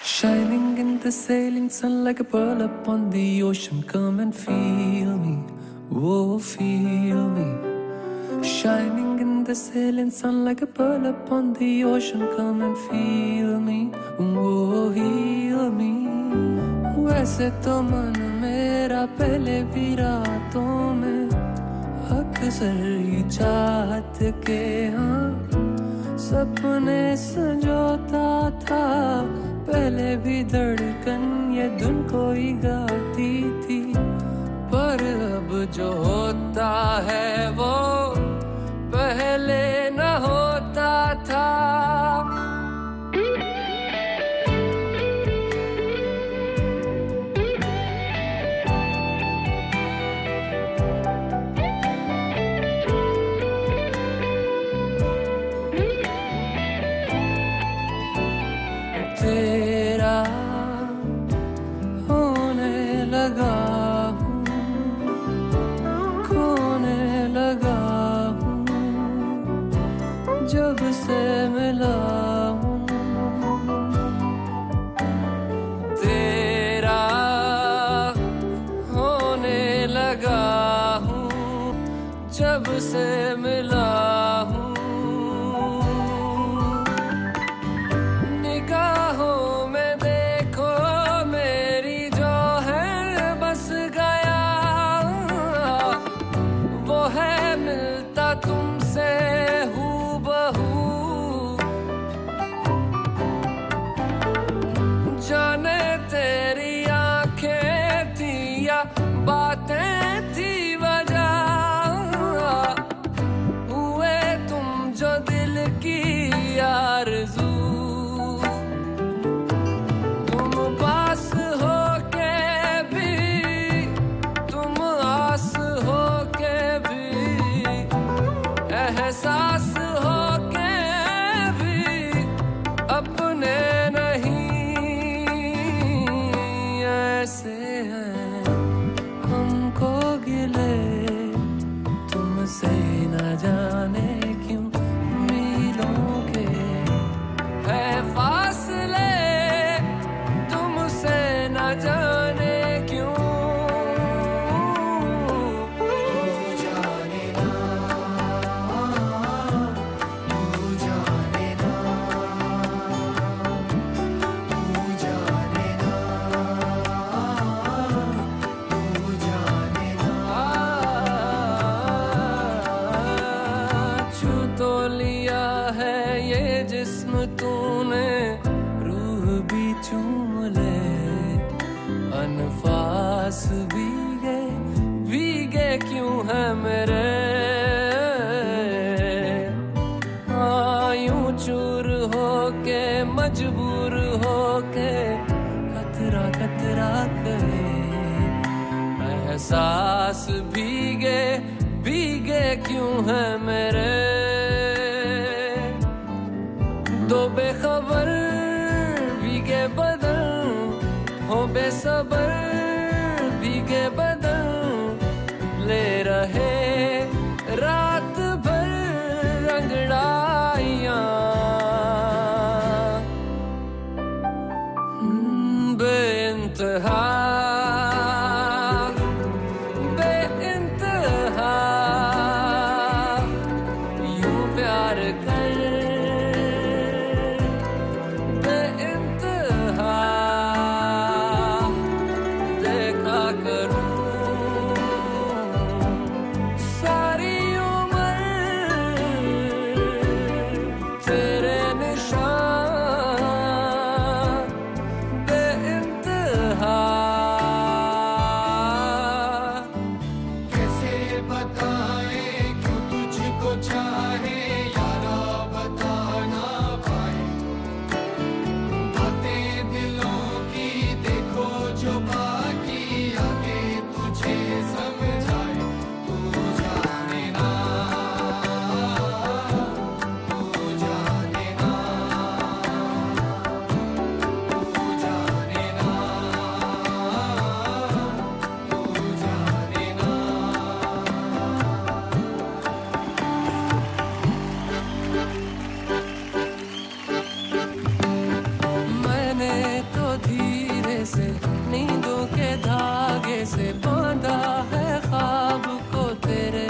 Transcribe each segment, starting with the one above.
Shining in the sailing sun like a pearl upon the ocean. Come and feel me, oh feel me. Shining in the sailing sun like a pearl upon the ocean. Come and feel me, oh heal me. वैसे तो मन मेरा पहले भी रातों में अक्सर ही चाहत के हाँ सपने संजोता था। पहले भी धड़कन ये धुन कोई गाती थी, पर अब जो होता है वो पहले न होता था। तेरा होने लगा हूँ, खोने लगा हूँ, जब से मिला हूँ। तेरा होने लगा हूँ, जब से मिला हूँ। तुमसे हूबहू जाने तेरी आंखें थी या बातें थी वजह, हुए तुम जो दिल की आरज़ू। तुम पास हो के भी, तुम आस हो के भी, एहसास हो के भी अपने नहीं। ऐसे हैं हमको गिले तुमसे न जाने क्यों मीलों के है फासले, तुमसे न जाने क्यों। जिस्म तूने रूह भी चूम ले, अनफास भीगे भीगे क्यों है मेरे। यूं चूर होके मजबूर होके कतरा कतरा करे, एहसास भीगे भीगे क्यों है मेरे। दो बेखबर भीगे बदन हो बेसबर, भीगे बदन ले रहे रात भर अंगड़ाइयाँ। बेइंतहा बेइंतहा यूं प्यार कर तेरे निशान बेइंतहा। से नींदों के धागे से बांधा है ख्वाब को तेरे।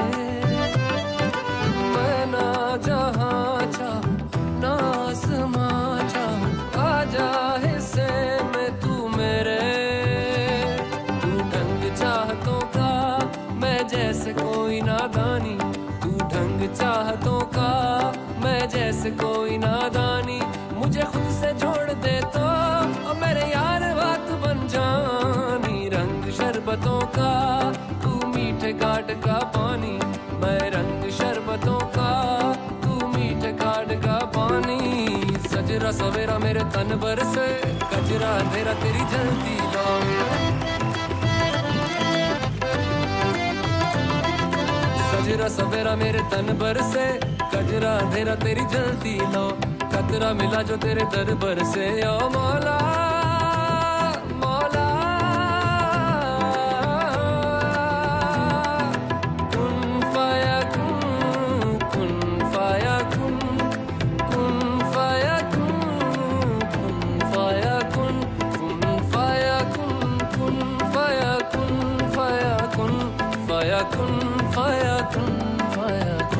मैं ना जहाँ चाहूं ना आसमां चाहूं, आजा हिस्से में तू मेरे। तू ढंग चाहतों का मैं जैसे कोई नादानी, तू ढंग चाहतों का मैं जैसे कोई नादानी। मुझे खुद से जोड़ दे तो और मेरे यार बात बन जानी। रंग शरबतों का तू मीठे घाट का पानी, मैं रंग शरबतों का तू मीठे घाट का पानी। सजरा सवेरा मेरे तन पर से कजरा अंधेरा तेरी जलती लौ। सजरा सवेरा मेरे तन पर से कजरा अंधेरा तेरी जलती लौ। कतरा मिला जो तेरे दर पर से ओ मौला मौला। कुन फाया कुन फाया कुन फाया कुन फाया कुन फाया कुन फाया कुन फाया कुन फाया कुन फाया कुन फाया कुन।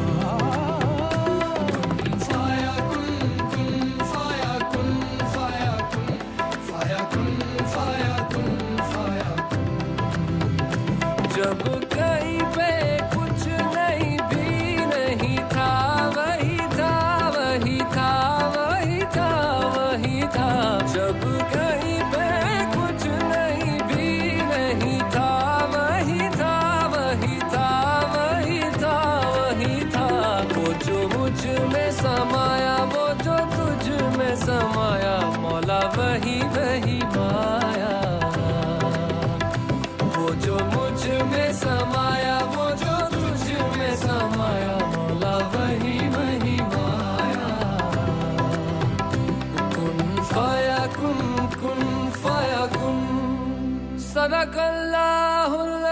जब कहीं पे कुछ नहीं भी नहीं था, वही था वही था वही था वही था। जब कहीं पे कुछ नहीं भी नहीं था, वही था वही था वही था वही था। वो जो मुझ में समाया वो जो तुझ में समाया, मौला वही वही माया। वो जो मुझ में समाया वो जो तुझ में समाया, मौला वही वही माया। कुन फाया कुन सदकल्लाहुल